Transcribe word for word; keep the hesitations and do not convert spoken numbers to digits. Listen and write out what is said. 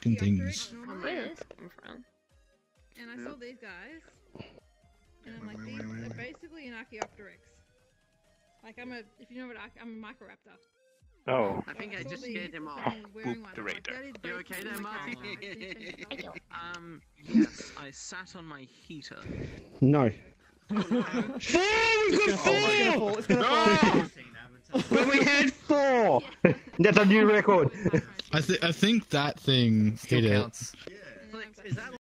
looking things. Where is it come from? And I saw these guys, and I'm like, these are basically an Archaeopteryx. Like I'm a, if you know what, I'm a Microraptor. Oh. I think I saw just these, scared him off. and I was wearing Boop one. the I'm like, radar. that is You okay basically there, my Marty? character. I didn't change Um, yes, I sat on my heater. No. Four! We got four! It's gonna fall. But we had four! That's a new record. I, th I think that thing Still hit it. counts. Is that